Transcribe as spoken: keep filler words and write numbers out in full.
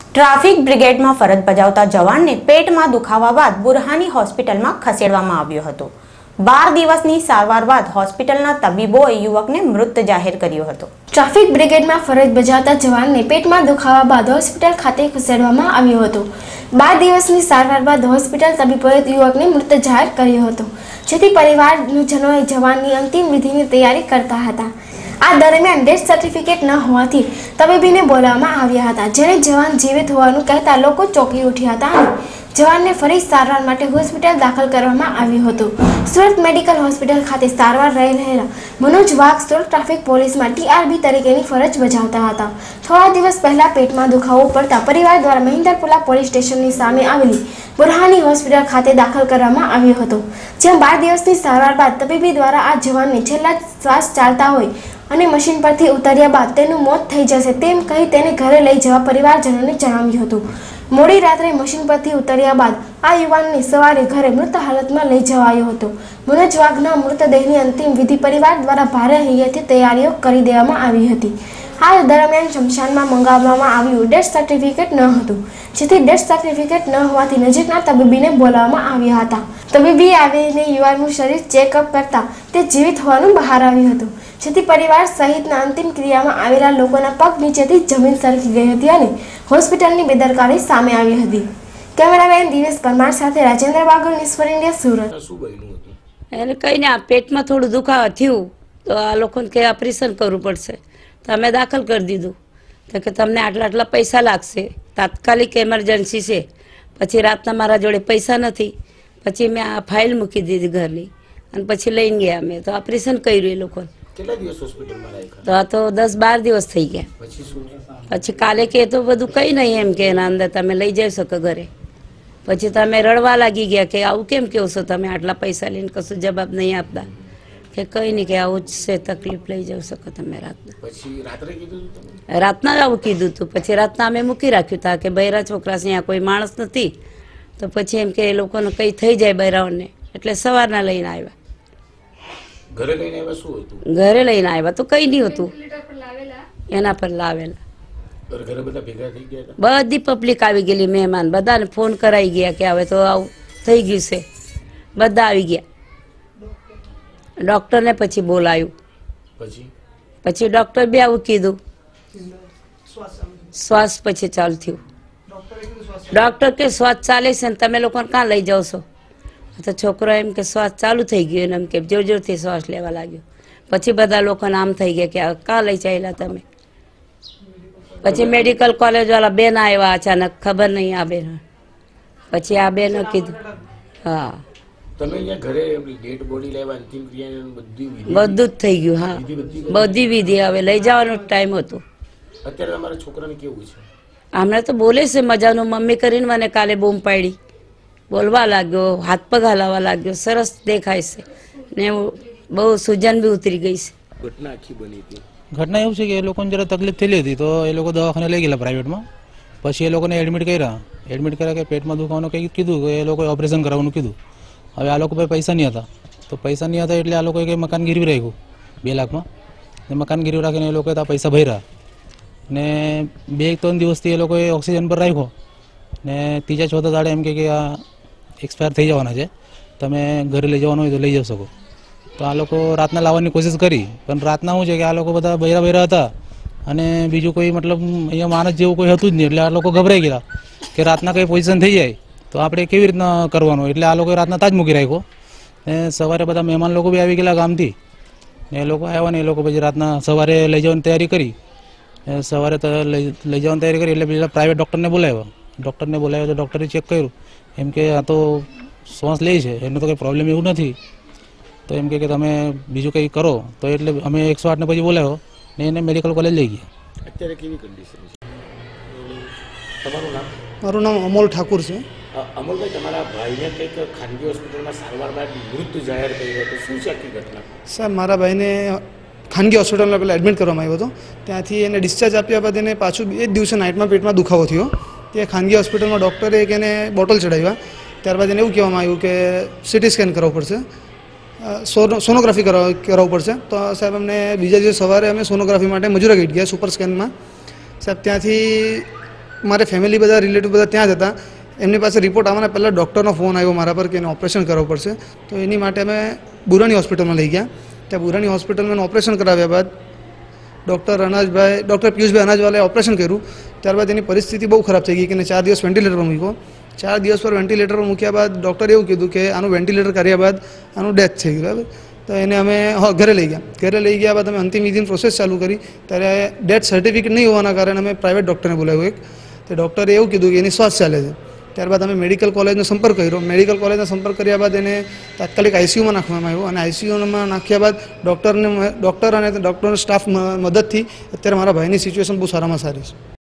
Traffic બ્રિગેડમાં ફરજ બજાવતા જવાનને પેટમાં દુખાવા બાદ બુરહાની હોસ્પિટલમાં ખસેડવામાં આવ્યો હતો। બાર દિવસની સારવાર બાદ હોસ્પિટલના તબીબોએ યુવકને મૃત જાહેર કર્યો હતો। ટ્રાફિક બ્રિગેડમાં ફરજ બજાવતા જવાનને પેટમાં દુખાવા બાદ હોસ્પિટલ ખાતે ખસેડવામાં આવ્યો હતો। બાર દિવસની સારવાર બાદ હોસ્પિટલ તબીબોએ યુવકને મૃત જાહેર કર્યો હતો, જેથી પરિવારજનોએ જવાનની અંતિમ વિધિની તૈયારી કરતા હતા। આ દરમિયાન ડેથ સર્ટિફિકેટ ન હોવાથી તબીબીને બોલાવવામાં આવ્યા હતા, જેને જવાન જીવિત હોવાનું કહેતા લોકો ચોંકી ઉઠ્યા હતા અને જવાનને ફરી સારવાર માટે હોસ્પિટલ દાખલ કરવામાં આવ્યો હતો। સુરત મેડિકલ હોસ્પિટલ ખાતે સારવાર રહી રહેલા મનોજ વાઘ સુરત ટ્રાફિક પોલીસમાં ટીઆરબી તરીકેની ફરજ બજાવતા હતા। થોડા દિવસ પહેલા પેટમાં દુખાવો પડતા પરિવાર દ્વારા મહિન્દરપુરા પોલીસ સ્ટેશનની સામે આવેલી બુરહાની હોસ્પિટલ ખાતે દાખલ કરવામાં આવ્યો હતો, જ્યાં બાર દિવસની સારવાર બાદ તબીબી દ્વારા આ જવાનને છેલ્લા શ્વાસ ચાલતા હોય અને મશીન પરથી ઉતર્યા બાદ તેનું મોત થઈ જશે તેમ કહી તેને ઘરે લઈ જવા પરિવારજનોને જણાવ્યું હતું। મોડી રાત્રે મશીન પરથી ઉતર્યા બાદ આ યુવાનને સવારે ઘરે મૃત હાલતમાં લઈ જવાયો હતો। મનોજ વાઘના મૃતદેહની અંતિમ વિધિ પરિવાર દ્વારા ભારે હૈયેથી તૈયારીઓ કરી દેવામાં આવી હતી। આ દરમિયાન શમશાનમાં મંગાવવામાં આવ્યું ડેથ સર્ટિફિકેટ ન હતું, જેથી ડેથ સર્ટિફિકેટ ન હોવાથી નજીકના તબીબીને બોલાવવામાં આવ્યા હતા। તબીબી આવીને યુવાનનું શરીર ચેકઅપ કરતા તે જીવિત હોવાનું બહાર આવ્યું હતું, જેથી પરિવાર સહિતના અંતિમ ક્રિયામાં આવેલા લોકોના પગ નીચેથી જમીન સરકી ગઈ હતી અને હોસ્પિટલની બેદરકારી સામે આવી હતી। કેમેરામેન દિવેશ પરમાર સાથે Rajendra Bagal, news four India, Surat. એને કહીને આ પેટમાં થોડું દુખાવા થયું તો આ લોકોને કે ઓપરેશન કરવું પડશે, તો અમે દાખલ કરી દીધું। તો કે તમને આટલા આટલા પૈસા લાગશે, તાત્કાલિક એમરજન્સી છે। પછી રાતના મારા જોડે પૈસા નથી, પછી મેં આ ફાઇલ મૂકી દીધી ઘરની અને પછી લઈને ગયા અમે, તો ઓપરેશન કર્યું એ લોકોને। કેટલા દિવસ હોસ્પિટલમાં રાખ્યા? તો આ તો દસ બાર દિવસ થઈ ગયા। પછી શું? પછી કાલે કે તો બધું કંઈ નહીં એમ કે એના અંદર તમે લઈ જઈ શકો ઘરે। પછી તમે રડવા લાગી ગયા કે આવું કેમ કહો છો તમે, આટલા પૈસા લઈને કશું જવાબ નહીં આપતા, કે કંઈ નહીં કે આવું જ છે, તકલીફ લઈ જઈ શકો તમે રાતના। પછી રાત્રે કીધું તમે? રાતના આવું કીધું હતું। પછી રાતના અમે મૂકી રાખ્યું હતા કે બૈરા છોકરા છે, અહીંયા કોઈ માણસ નથી, તો પછી એમ કે એ લોકોને કંઈ થઈ જાય બૈરાઓને, એટલે સવારના લઈને આવ્યા। ઘરે લઈને આવ્યા? શું હતું ઘરે લઈને આવ્યા? તો કંઈ નહીં હતું, એના પર લાવેલા। ઘરે બધા ભેગા થઈ ગયા હતા? બધી પબ્લિક આવી ગયેલી, મહેમાન બધાને ફોન કરાવી ગયા કે હવે તો આવું થઈ ગયું છે, બધા આવી ગયા। ડૉક્ટરને પછી બોલાયું, પછી પછી ડૉક્ટર બી આવું કીધું, શ્વાસ પછી ચાલુ થયું। ડૉક્ટર કે શ્વાસ ચાલે છે ને તમે લોકોને ક્યાં લઈ જાઓ છો? તો છોકરો એમ કે શ્વાસ ચાલુ થઈ ગયો ને એમ કે જોર જોરથી શ્વાસ લેવા લાગ્યો। પછી બધા લોકોને આમ થઈ ગયા કે ક્યાં લઈ ચાલ્યા તમે? પછી મેડિકલ કોલેજ વાળા બેન આવ્યા અચાનક, ખબર નહીં આ બેન, પછી આ બેન કીધું હા તમે અહીંયા ઘરે ડેડ બોડી લેવા અંતિમ ક્રિયા બધું બધું જ થઈ ગયું। હા, બધી વિધિ હવે લઈ જવાનો ટાઈમ હતો। અત્યારે તમારા છોકરાને કેવું છે? હમણાં તો બોલે છે મજાનું, મમ્મી કરીને મને કાલે બૂમ પાડી, બોલવા લાગ્યો, હાથ પગ હલાવવા લાગ્યો, સરસ દેખાય છે ને બહુ સૂજન બી ઉતરી ગઈ છે। ઘટના આખી બની હતી? ઘટના એવું છે કે એ લોકોને જરા તકલીફ થયેલી હતી, તો એ લોકો દવાખાને લઈ ગયેલા પ્રાઇવેટમાં। પછી એ લોકોને એડમિટ કર્યા એડમિટ કર્યા કે પેટમાં દુખાવાનું કંઈ કીધું કે એ લોકોએ ઓપરેશન કરાવવાનું કીધું। હવે આ લોકો પાસે પૈસા નહીં હતા, તો પૈસા નહીં હતા એટલે આ લોકોએ કંઈ મકાન ગીરવી રાખ્યું બે લાખમાં, ને મકાન ગીરવી રાખીને એ લોકોએ ત્યાં પૈસા ભર્યા ને બે ત્રણ દિવસથી એ લોકોએ ઓક્સિજન પર રાખ્યો ને ત્રીજા ચોથા દાડે એમ કે આ એક્સપાયર થઈ જવાના છે, તમે ઘરે લઈ જવાનું હોય તો લઈ જઈ શકો। તો આ લોકો રાતના લાવવાની કોશિશ કરી, પણ રાતના શું છે કે આ લોકો બધા બૈરા બૈરા હતા અને બીજું કોઈ મતલબ અહીંયા માણસ જેવું કોઈ હતું જ નહીં, એટલે આ લોકો ગભરાઈ ગયા કે રાતના કંઈ પોઝિશન થઈ જાય તો આપણે કેવી રીતના કરવાનું, એટલે આ લોકોએ રાતના તાજ મૂકી રાખ્યો ને સવારે બધા મહેમાન લોકો બી આવી ગયેલા ગામથી ને એ લોકો આવ્યા ને એ લોકો પછી રાતના સવારે લઈ જવાની તૈયારી કરી। સવારે લઈ લઈ જવાની તૈયારી કરી એટલે બીજા પ્રાઇવેટ ડૉક્ટરને બોલાવ્યા ડૉક્ટરને બોલાવ્યા તો ડૉક્ટરે ચેક કર્યું, એમ કે આ તો શ્વાસ લે છે, એનો તો કંઈ પ્રોબ્લેમ એવું નથી, તો એમ કે તમે બીજું કંઈ કરો, તો એટલે અમે એકસો આઠને પછી બોલાવ્યો ને એને મેડિકલ કોલેજ લઈ ગયા। અત્યારે કેવી કન્ડિશન છે? તમારું નામ? મારું નામ અમોલ ઠાકુર છે। અમોલભાઈ, તમારા ભાઈને કંઈક ખાનગી હોસ્પિટલમાં સારવાર બાદ મૃત જાહેર કર્યો હતો, શું છે આખી ઘટના? સાહેબ, મારા ભાઈને ખાનગી હોસ્પિટલમાં પહેલાં એડમિટ કરવામાં આવ્યો હતો, ત્યાંથી એને ડિસ્ચાર્જ આપ્યા બાદ એને પાછું એ જ દિવસે નાઇટમાં પેટમાં દુખાવો થયો। તે ખાનગી હોસ્પિટલમાં ડૉક્ટરે એક એને બોટલ ચડાવ્યા, ત્યારબાદ એને એવું કહેવામાં આવ્યું કે સીટી સ્કેન કરાવવું પડશે, સોનોગ્રાફી કરાવવું પડશે। તો સાહેબ અમને બીજા દિવસે સવારે અમે સોનોગ્રાફી માટે મજૂરા ગેટ ગયા સુપર સ્કેનમાં। સાહેબ ત્યાંથી મારે ફેમિલી બધા રિલેટિવ બધા ત્યાં જ હતા. એમની પાસે રિપોર્ટ આવવાના પહેલાં ડૉક્ટરનો ફોન આવ્યો મારા પર કે એને ઓપરેશન કરાવવું પડશે. તો એની માટે અમે બુરાની હોસ્પિટલમાં લઈ ગયા. ત્યાં બુરાની હોસ્પિટલમાં ઓપરેશન કરાવ્યા બાદ ડૉક્ટર અનાજભાઈ ડૉક્ટર પિયુષભાઈ અનાજવાલાએ ઓપરેશન કર્યું. ત્યારબાદ એની પરિસ્થિતિ બહુ ખરાબ થઈ ગઈ કે એને ચાર દિવસ વેન્ટિલેટર પર મૂક્યો. ચાર દિવસ પર વેન્ટિલેટર પર મૂક્યા બાદ ડૉક્ટરે એવું કીધું કે આનું વેન્ટિલેટર કર્યા બાદ આનું ડેથ થઈ ગયું. બરાબર. તો એને અમે ઘરે લઈ ગયા. ઘરે લઈ ગયા બાદ અમે અંતિમ વિધિની પ્રોસેસ ચાલુ કરી. ત્યારે ડેથ સર્ટિફિકેટ નહીં હોવાના કારણે અમે પ્રાઇવેટ ડૉક્ટરને બોલાવ્યું એક. તે ડૉક્ટરે એવું કીધું કે એની શ્વાસ ચાલે છે. ત્યારબાદ અમે મેડિકલ કોલેજનો સંપર્ક કર્યો. મેડિકલ કોલેજનો સંપર્ક કર્યા બાદ એને તાત્કાલિક આઈસીયુમાં નાખવામાં આવ્યો અને આઈસીયુમાં નાખ્યા બાદ ડૉક્ટરને ડૉક્ટર અને ડૉક્ટરનો સ્ટાફ મદદથી અત્યારે મારા ભાઈની સિચ્યુએશન બહુ સારામાં સારી છે.